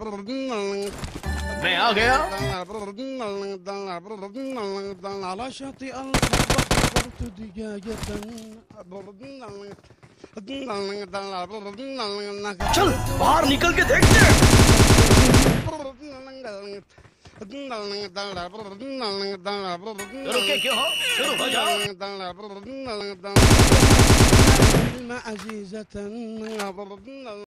मैं आ गया। على شاطئ البحر صرت دجاجة चल बाहर निकल के देखते हैं। रुके क्यों हो? शुरू हो जाओ। عزيزة